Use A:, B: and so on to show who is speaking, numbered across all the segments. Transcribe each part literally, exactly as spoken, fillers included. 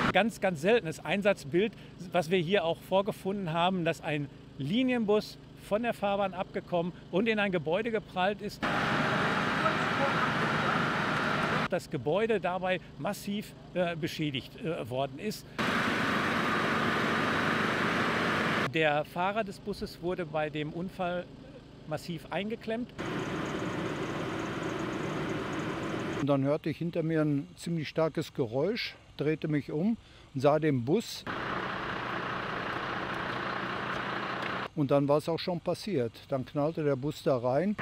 A: Ganz, ganz seltenes Einsatzbild, was wir hier auch vorgefunden haben, dass ein Linienbus von der Fahrbahn abgekommen und in ein Gebäude geprallt ist. Das Gebäude dabei massiv äh, beschädigt äh, worden ist. Der Fahrer des Busses wurde bei dem Unfall massiv eingeklemmt.
B: Und dann hörte ich hinter mir ein ziemlich starkes Geräusch, drehte mich um und sah den Bus. Und dann war es auch schon passiert. Dann knallte der Bus da rein.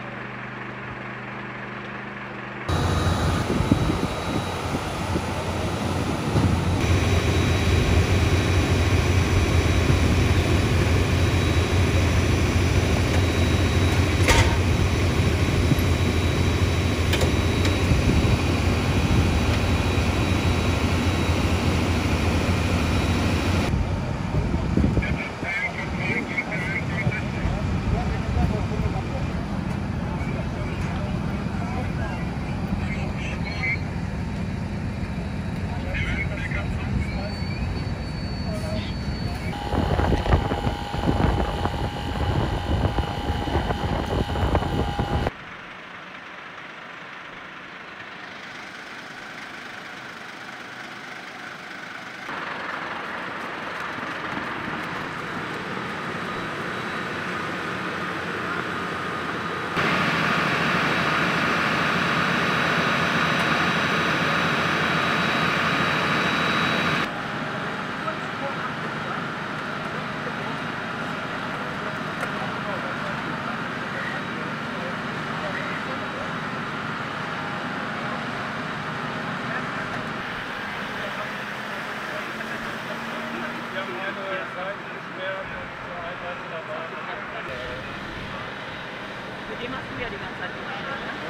C: Mit dem hast du ja die ganze Zeit geredet, ne?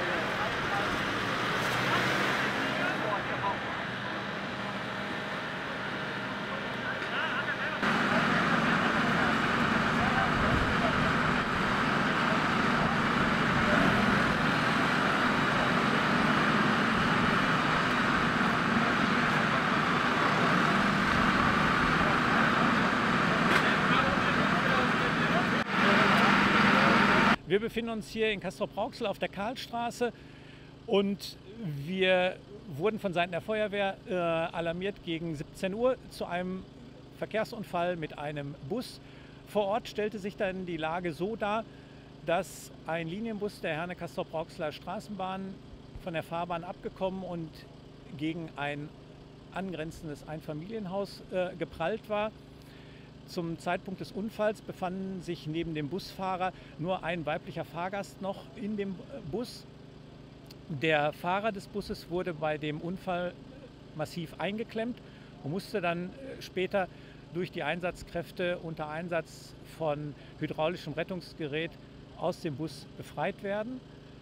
A: Wir befinden uns hier in Castrop-Rauxel auf der Karlstraße und wir wurden von Seiten der Feuerwehr äh, alarmiert gegen siebzehn Uhr zu einem Verkehrsunfall mit einem Bus. Vor Ort stellte sich dann die Lage so dar, dass ein Linienbus der Herne Castrop-Rauxeler Straßenbahn von der Fahrbahn abgekommen und gegen ein angrenzendes Einfamilienhaus äh, geprallt war. Zum Zeitpunkt des Unfalls befanden sich neben dem Busfahrer nur ein weiblicher Fahrgast noch in dem Bus. Der Fahrer des Busses wurde bei dem Unfall massiv eingeklemmt und musste dann später durch die Einsatzkräfte unter Einsatz von hydraulischem Rettungsgerät aus dem Bus befreit werden.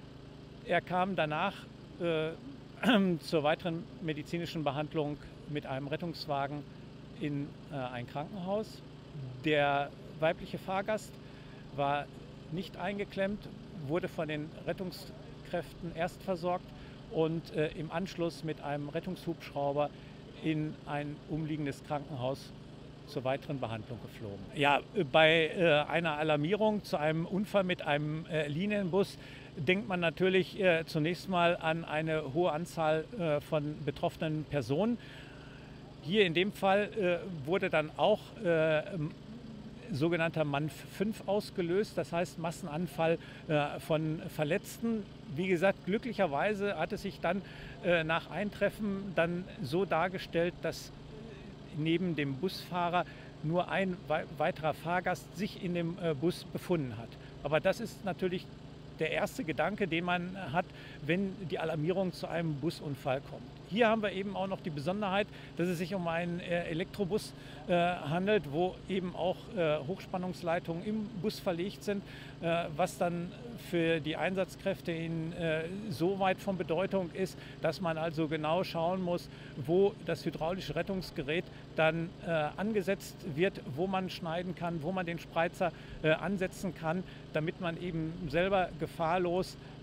A: Er kam danach äh, zur weiteren medizinischen Behandlung mit einem Rettungswagen in äh, ein Krankenhaus. Der weibliche Fahrgast war nicht eingeklemmt, wurde von den Rettungskräften erst versorgt und äh, im Anschluss mit einem Rettungshubschrauber in ein umliegendes Krankenhaus zur weiteren Behandlung geflogen. Ja, bei äh, einer Alarmierung zu einem Unfall mit einem äh, Linienbus denkt man natürlich äh, zunächst mal an eine hohe Anzahl äh, von betroffenen Personen. Hier in dem Fall äh, wurde dann auch äh, sogenannter Mann fünf ausgelöst, das heißt Massenanfall äh, von Verletzten. Wie gesagt, glücklicherweise hat es sich dann äh, nach Eintreffen dann so dargestellt, dass neben dem Busfahrer nur ein weiterer Fahrgast sich in dem äh, Bus befunden hat. Aber das ist natürlich der erste Gedanke, den man hat, wenn die Alarmierung zu einem Busunfall kommt. Hier haben wir eben auch noch die Besonderheit, dass es sich um einen Elektrobus äh, handelt, wo eben auch äh, Hochspannungsleitungen im Bus verlegt sind, äh, was dann für die Einsatzkräfte in, äh, so weit von Bedeutung ist, dass man also genau schauen muss, wo das hydraulische Rettungsgerät dann äh, angesetzt wird, wo man schneiden kann, wo man den Spreizer äh, ansetzen kann, damit man eben selber gefahrlos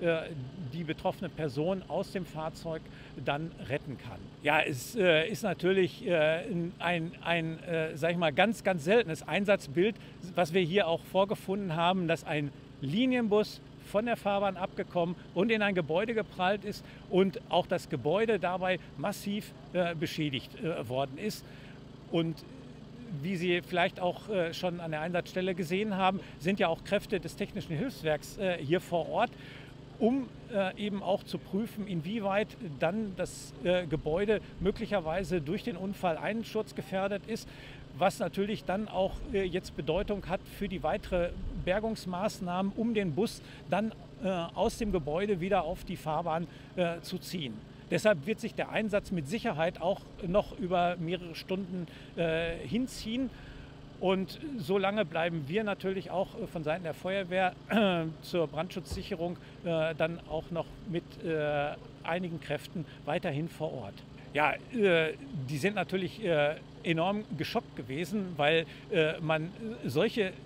A: die betroffene Person aus dem Fahrzeug dann retten kann. Ja, es äh, ist natürlich äh, ein, ein äh, sag ich mal, ganz, ganz seltenes Einsatzbild, was wir hier auch vorgefunden haben, dass ein Linienbus von der Fahrbahn abgekommen und in ein Gebäude geprallt ist und auch das Gebäude dabei massiv äh, beschädigt äh, worden ist. Und wie Sie vielleicht auch äh, schon an der Einsatzstelle gesehen haben, sind ja auch Kräfte des Technischen Hilfswerks äh, hier vor Ort, um äh, eben auch zu prüfen, inwieweit dann das äh, Gebäude möglicherweise durch den Unfall einsturzgefährdet ist, was natürlich dann auch äh, jetzt Bedeutung hat für die weitere Bergungsmaßnahmen, um den Bus dann äh, aus dem Gebäude wieder auf die Fahrbahn äh, zu ziehen. Deshalb wird sich der Einsatz mit Sicherheit auch noch über mehrere Stunden äh, hinziehen. Und so lange bleiben wir natürlich auch von Seiten der Feuerwehr äh, zur Brandschutzsicherung äh, dann auch noch mit äh, einigen Kräften weiterhin vor Ort. Ja, äh, die sind natürlich äh, enorm geschockt gewesen, weil äh, man solche äh,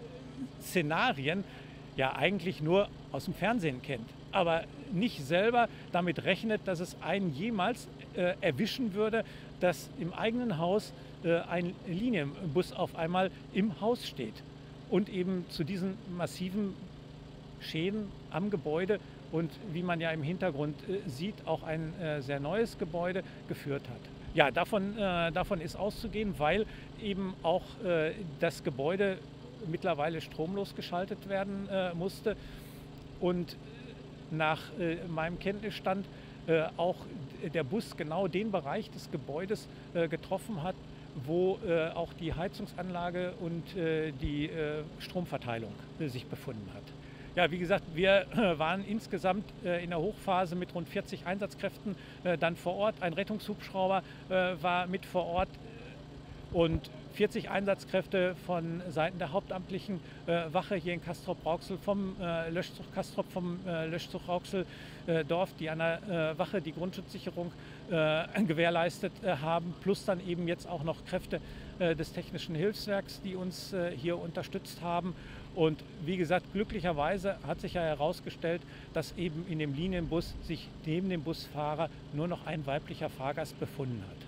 A: Szenarien ja eigentlich nur aus dem Fernsehen kennt, aber nicht selber damit rechnet, dass es einen jemals äh, erwischen würde, dass im eigenen Haus äh, ein Linienbus auf einmal im Haus steht und eben zu diesen massiven Schäden am Gebäude und wie man ja im Hintergrund äh, sieht, auch ein äh, sehr neues Gebäude geführt hat. Ja, davon, äh, davon ist auszugehen, weil eben auch äh, das Gebäude mittlerweile stromlos geschaltet werden äh, musste und nach äh, meinem Kenntnisstand äh, auch der Bus genau den Bereich des Gebäudes äh, getroffen hat, wo äh, auch die Heizungsanlage und äh, die äh, Stromverteilung äh, sich befunden hat. Ja, wie gesagt, wir äh, waren insgesamt äh, in der Hochphase mit rund vierzig Einsatzkräften äh, dann vor Ort. Ein Rettungshubschrauber äh, war mit vor Ort und vierzig Einsatzkräfte von Seiten der hauptamtlichen äh, Wache hier in Castrop-Rauxel, vom äh, Löschzug Castrop, vom äh, Löschzug Rauxel-Dorf, die an der äh, Wache die Grundschutzsicherung äh, gewährleistet äh, haben, plus dann eben jetzt auch noch Kräfte äh, des Technischen Hilfswerks, die uns äh, hier unterstützt haben. Und wie gesagt, glücklicherweise hat sich ja herausgestellt, dass eben in dem Linienbus sich neben dem Busfahrer nur noch ein weiblicher Fahrgast befunden hat.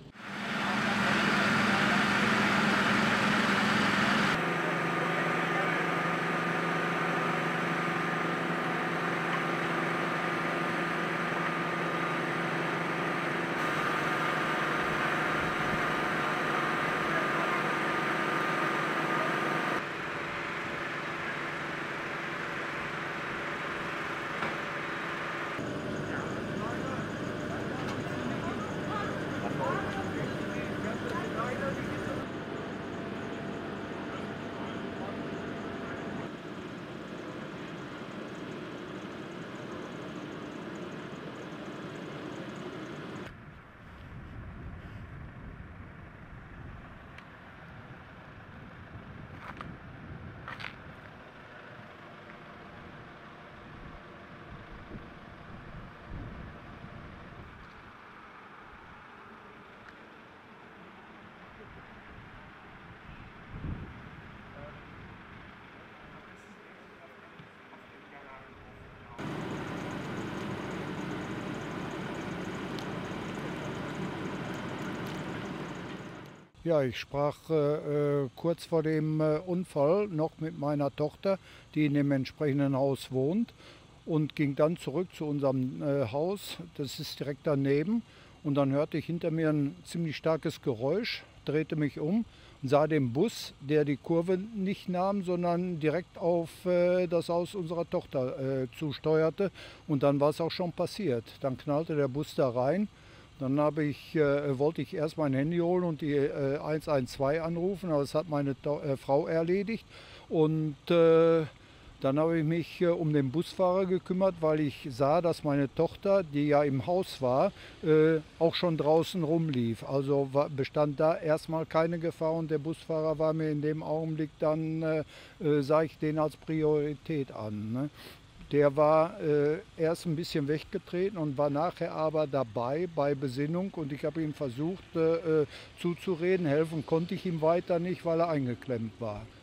B: Ja, ich sprach äh, kurz vor dem äh, Unfall noch mit meiner Tochter, die in dem entsprechenden Haus wohnt, und ging dann zurück zu unserem äh, Haus. Das ist direkt daneben. Und dann hörte ich hinter mir ein ziemlich starkes Geräusch, drehte mich um und sah den Bus, der die Kurve nicht nahm, sondern direkt auf äh, das Haus unserer Tochter äh, zusteuerte. Und dann war es auch schon passiert. Dann knallte der Bus da rein. Dann habe ich, äh, wollte ich erst mein Handy holen und die äh, eins eins zwei anrufen, aber das hat meine to äh, Frau erledigt. Und äh, dann habe ich mich äh, um den Busfahrer gekümmert, weil ich sah, dass meine Tochter, die ja im Haus war, äh, auch schon draußen rumlief. Also war, bestand da erstmal keine Gefahr und der Busfahrer war mir in dem Augenblick dann, äh, äh, sah ich den als Priorität an, ne? Der war äh, erst ein bisschen weggetreten und war nachher aber dabei bei Besinnung, und ich habe ihm versucht äh, zuzureden. Helfen konnte ich ihm weiter nicht, weil er eingeklemmt war.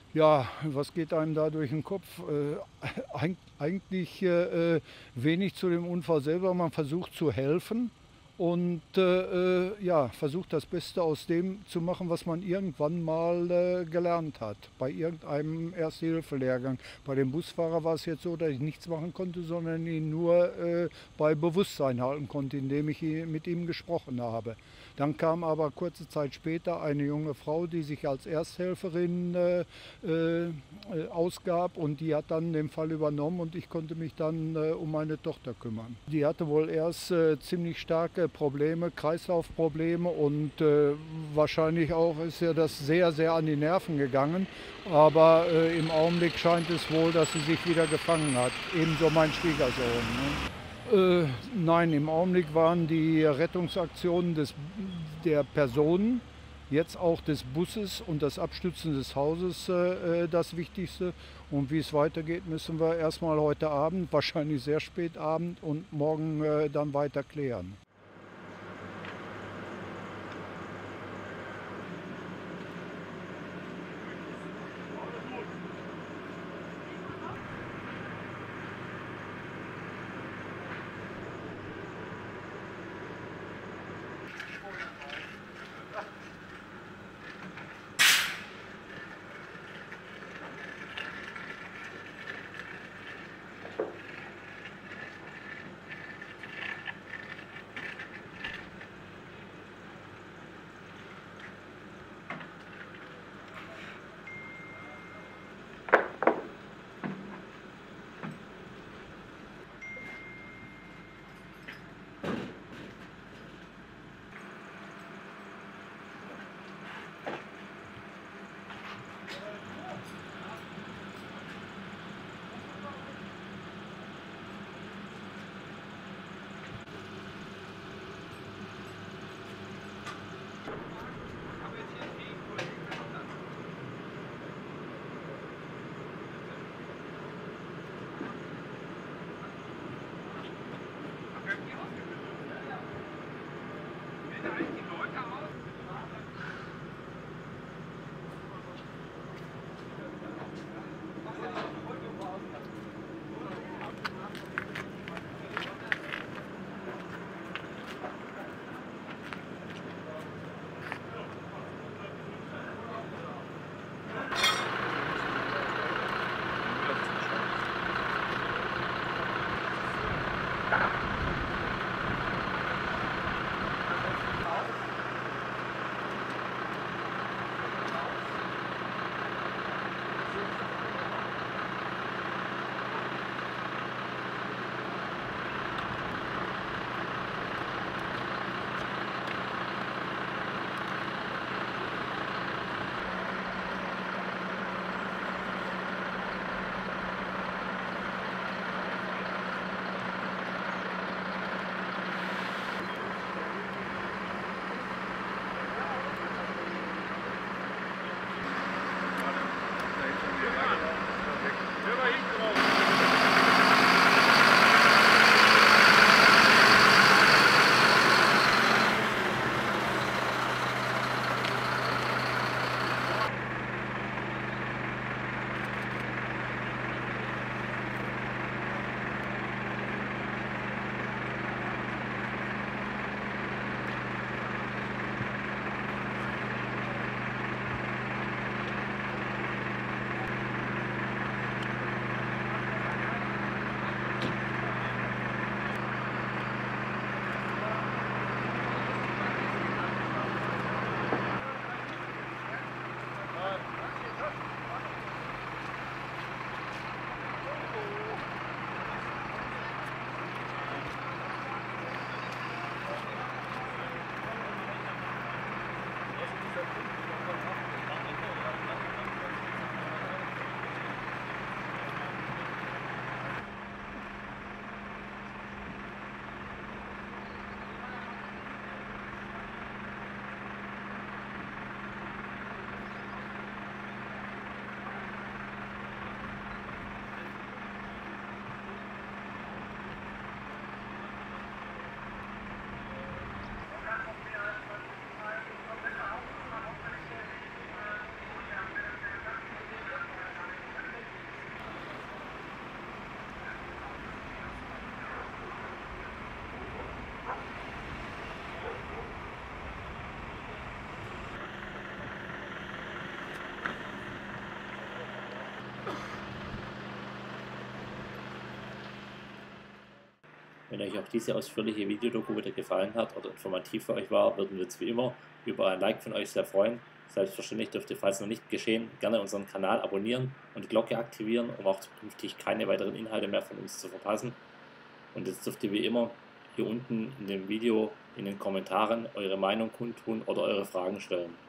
B: Ja, was geht einem da durch den Kopf? Äh, eigentlich äh, wenig zu dem Unfall selber. Man versucht zu helfen und äh, ja, versucht das Beste aus dem zu machen, was man irgendwann mal äh, gelernt hat. Bei irgendeinem Erste-Hilfe-Lehrgang. Bei dem Busfahrer war es jetzt so, dass ich nichts machen konnte, sondern ihn nur äh, bei Bewusstsein halten konnte, indem ich mit ihm gesprochen habe. Dann kam aber kurze Zeit später eine junge Frau, die sich als Ersthelferin äh, äh, ausgab, und die hat dann den Fall übernommen und ich konnte mich dann äh, um meine Tochter kümmern. Die hatte wohl erst äh, ziemlich starke Probleme, Kreislaufprobleme, und äh, wahrscheinlich auch ist ja das sehr, sehr an die Nerven gegangen. Aber äh, im Augenblick scheint es wohl, dass sie sich wieder gefangen hat. Ebenso mein Schwiegersohn. Ne? Äh, nein, im Augenblick waren die Rettungsaktionen des, der Personen, jetzt auch des Busses und das Abstützen des Hauses äh, das Wichtigste. Und wie es weitergeht, müssen wir erstmal heute Abend, wahrscheinlich sehr spät Abend, und morgen äh, dann weiter klären.
D: Wenn euch auch diese ausführliche Videodoku wieder gefallen hat oder informativ für euch war, würden wir uns wie immer über ein Like von euch sehr freuen. Selbstverständlich dürft ihr, falls noch nicht geschehen, gerne unseren Kanal abonnieren und die Glocke aktivieren, um auch zukünftig keine weiteren Inhalte mehr von uns zu verpassen. Und jetzt dürft ihr wie immer hier unten in dem Video in den Kommentaren eure Meinung kundtun oder eure Fragen stellen.